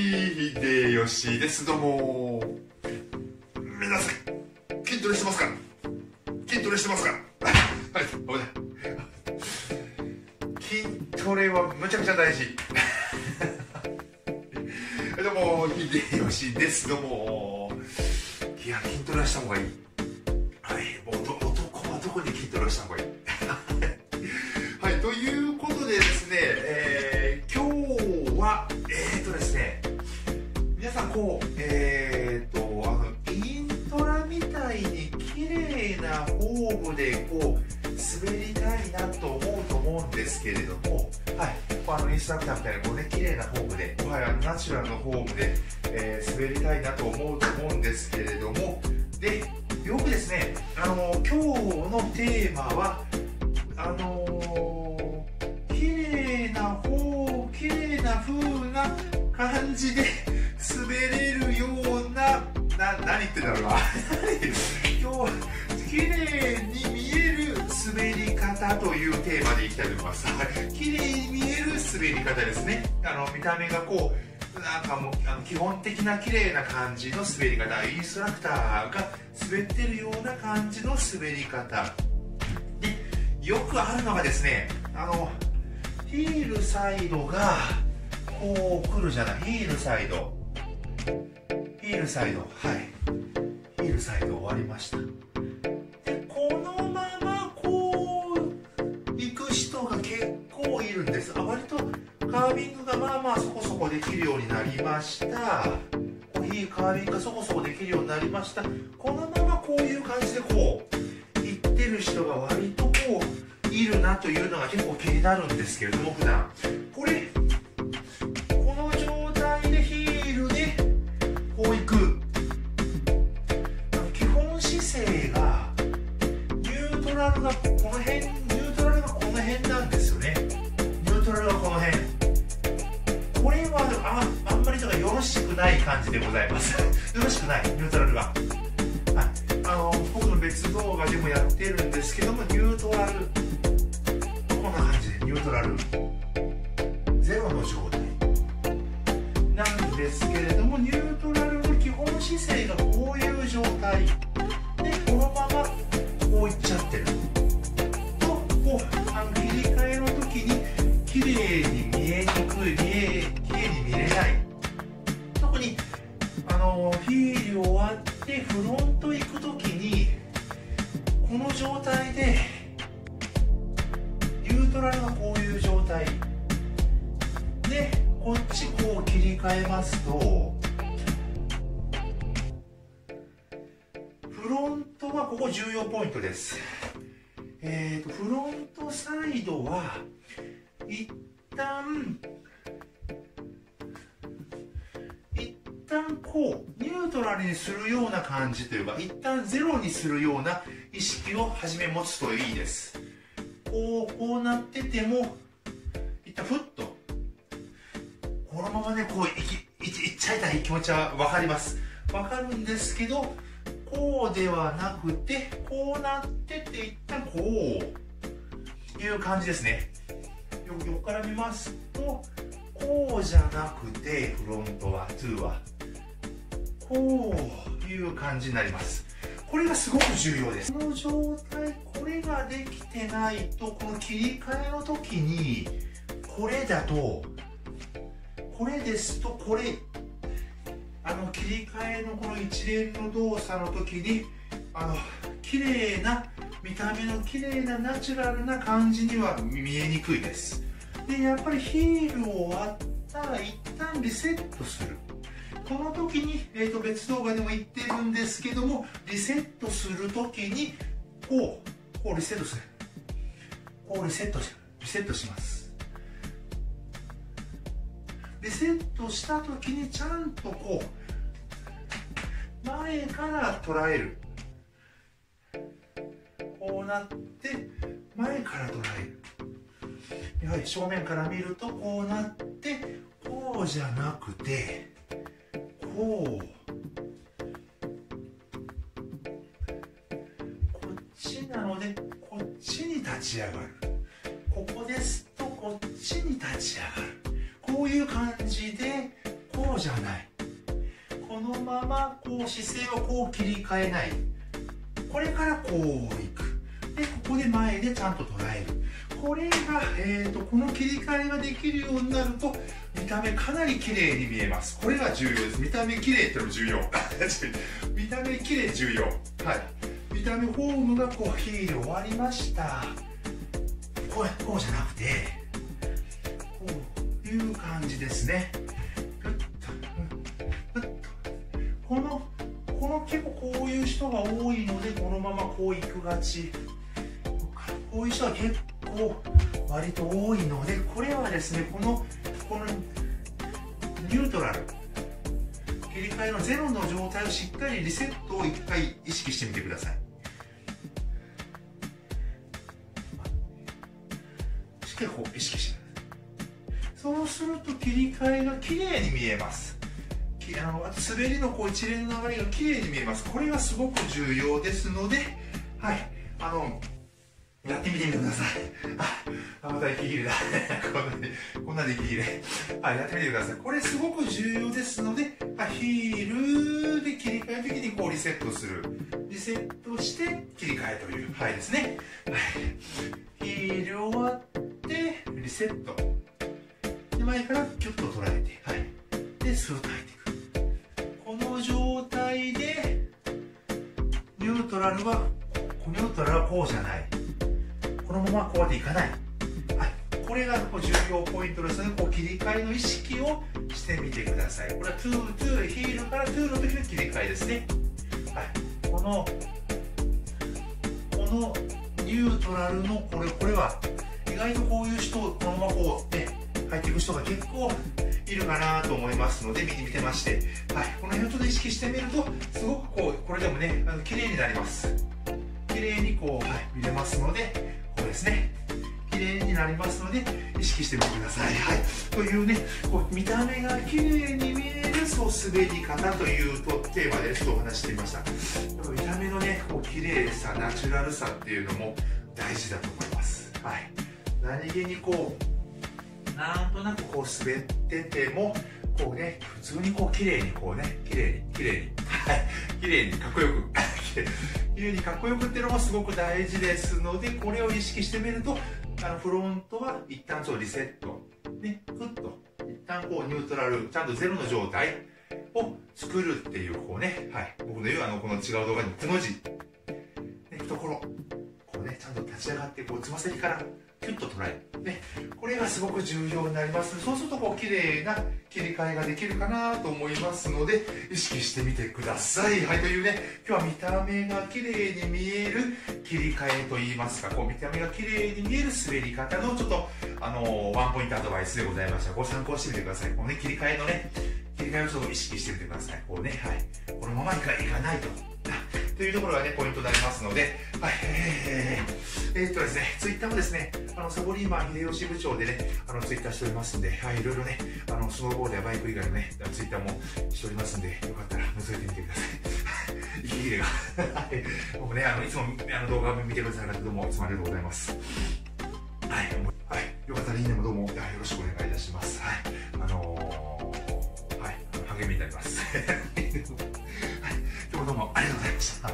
秀吉です。どうも。皆さん筋トレしてますか？筋トレしてますか？はい、危ない。筋トレはむちゃくちゃ大事。どうも秀吉です。どうも。いや、筋トレはした方がいい。はい、男はどこに筋トレをした方がいい。はい、ということでですね、今日はですね、皆さんこうイントラみたいに綺麗なフォームでこう滑りたいなと思うんですけれども、はい、インストラクターみたいなこうね綺麗なフォームで、はい、ナチュラルのフォームで、滑りたいなと思うんですけれども、でよくですね、今日のテーマは綺麗な風な感じで滑れるような、何言ってんだろうな今日綺麗に見える滑り方というテーマでいきたいと思います。綺麗に見える滑り方ですね。見た目がこうなんかもう基本的な綺麗な感じの滑り方、インストラクターが滑ってるような感じの滑り方で、よくあるのがですね、ヒールサイドがこう来るじゃない。ヒールサイド、はい、ヒールサイド終わりました。でこのままこう行く人が結構いるんです。割とカービングがまあそこそこできるようになりました。カービングがそこそこできるようになりました。このままこういう感じでこう行ってる人が割とこういるなというのが結構気になるんですけれども、普段この状態でヒールでこう行く基本姿勢がニュートラルがこの辺なんですよね。ニュートラルがこの辺、これはあんまりとかよろしくない感じでございますよろしくないニュートラルが、はい、僕の別動画でもやってるんですけども、ニュートラルこんな感じでニュートラルゼロの状態なんですけれども、ニュートラルの基本姿勢がこういう状態でこのままこういっちゃってると、こう切り替えの時に綺麗に見えにくい、綺麗に見れない。特にヒール終わってフロント行く時にこの状態でニュートラルがこういう状態でこっちこう切り替えますと、フロントはここ重要ポイントです。フロントサイドは一旦こうニュートラルにするような感じというか、一旦ゼロにするような意識を初め持つといいです。こうなってても一旦ふっとこのままねこういっちゃいたい気持ちは分かります。分かるんですけど、こうではなくてこうなってて一旦こういう感じですね。横から見ますとこうじゃなくて、フロントは2はこういう感じになります。これがすごく重要です。この状態、これができてないと、この切り替えの時にこれですとこれ切り替えのこの一連の動作の時に綺麗な見た目の綺麗なナチュラルな感じには見えにくいです。でやっぱりヒールを割ったら一旦リセットする。この時に、別動画でも言ってるんですけども、リセットする時にこうリセットする。こうリセットします。リセットした時にちゃんとこう前から捉える。こうなって前から捉える。やはり正面から見るとこうなって、こうじゃなくてこっちなのでこっちに立ち上がる。ここですとこっちに立ち上がる。こういう感じでこうじゃない。このままこう姿勢をこう切り替えない。これからこういく。でここで前でちゃんと捉える。これが、この切り替えができるようになると見た目かなり綺麗に見えます。これが重要です。見た目綺麗ってのも重要見た目綺麗重要。はい、見た目フォームがこうヒール終わりました。こうじゃなくてこういう感じですね。この結構こういう人が多いのでこのままこういくがち。こういう人は結構割と多いので、これはですねこのニュートラル切り替えのゼロの状態をしっかりリセットを1回意識してみてください。しっかりこう意識してください。そうすると切り替えがきれいに見えます。滑りのこう一連の流れがきれいに見えます。これがすごく重要ですので、はい、やってみてください。また息切れだ。こんなで息切れ。はい、やってみてください。これすごく重要ですので、ヒールで切り替えるときにこうリセットする。リセットして切り替えという、はいですね。はい、ヒール終わって、リセット。で、前からキュッと捉えて、はい。で、スーッと入っていく。この状態で、ニュートラルはこうじゃない。このままこうでいかない。はい、これが重要ポイントですので、こう切り替えの意識をしてみてください。これはトゥー、ヒールからトゥーの時の切り替えですね。はい、このニュートラルのこれは意外とこういう人をこのままこうね入っていく人が結構いるかなと思いますので見てまして、はい、この辺をちょっと意識してみるとすごくこれでもね綺麗になります。綺麗にこう、はい、見れますので。ですね、綺麗になりますので意識してみてください。はい、というね、こう見た目が綺麗に見える滑り方というテーマでちょっとお話してみました。見た目のね、こう綺麗さ、ナチュラルさっていうのも大事だと思います。はい、何気にこうなんとなくこう滑っててもこうね、普通にこう綺麗にこうね、綺麗にはい、綺麗にかっこよく綺麗にかっこよくっていうのもすごく大事ですので、これを意識してみるとフロントは一旦ちょっとリセットね、ふっと一旦こうニュートラルちゃんとゼロの状態を作るっていうこうね、はい、僕の言うこの違う動画にもくの字、ね、懐こうねちゃんと立ち上がってこうつま先からキュッと捉える、ね、これがすごく重要になります。そうするとこう綺麗な切り替えができるかなと思いますので意識してみてください。はい、というね、今日は見た目が綺麗に見える切り替えといいますか、こう見た目が綺麗に見える滑り方のちょっとワンポイントアドバイスでございました。ご参考してみてください。このね、切り替えのね、切り替えをちょっと意識してみてください。こうね、はい、このままいかないと。というところがね、ポイントになりますので、はい、ですね、ツイッターもですね、サボリーマン秀吉部長でね、ツイッターしておりますんで、はい、いろいろね、スノーボードやバイク以外のね、ツイッターもしておりますんで、よかったら覗いてみてください。息切れが。はい、僕ね、いつも動画を見てくださる方どうもいつもありがとうございます。はい、よかったらいいねもどうもよろしくお願いいたします。はい、はい、励みになります。はい、今日もどうもありがとうございました。